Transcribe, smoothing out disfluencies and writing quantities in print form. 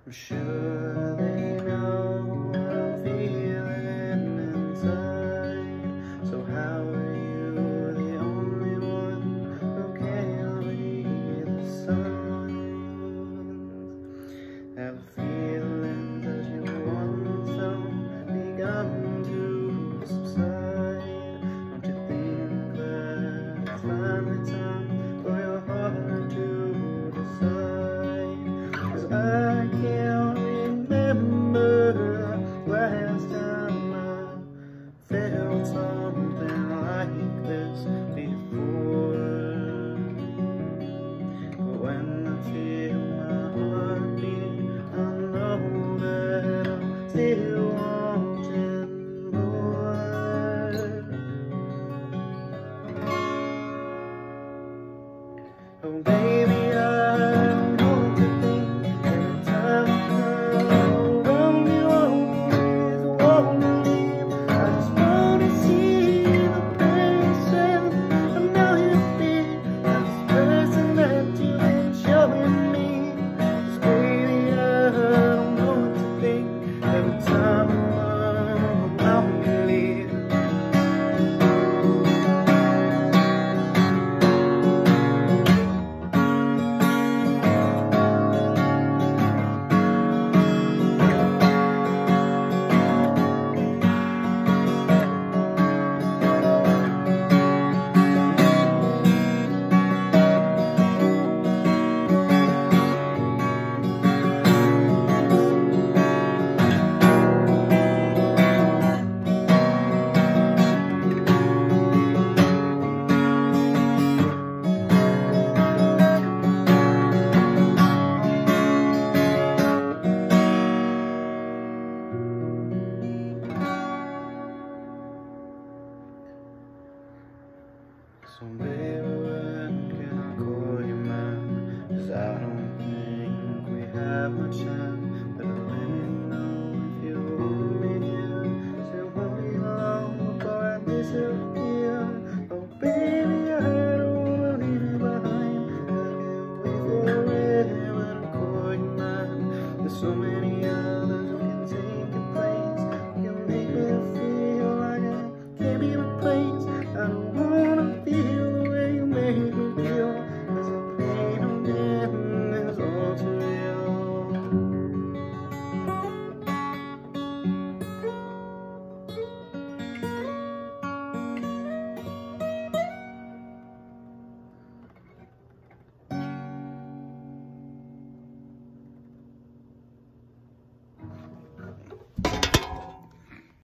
I'm sure they know I'm feeling inside. So how are you the only one who can read the signs? Have a feeling that you once felt begun to subside. Don't you think that it's finally time for your heart to decide? 'Cause I can't remember the last time I felt something like this before. But when I feel my heart beat, I know that I'm still wanting more. Oh baby, I don't know what to think. Every time I'm around you, always want to leave. I just want to see the places I know you've been. I'm this person that you ain't showing me. 'Cause baby, I don't know what to think. Every time I'm around you, leave. So baby, when can I call you mine? 'Cause I don't think we have much time.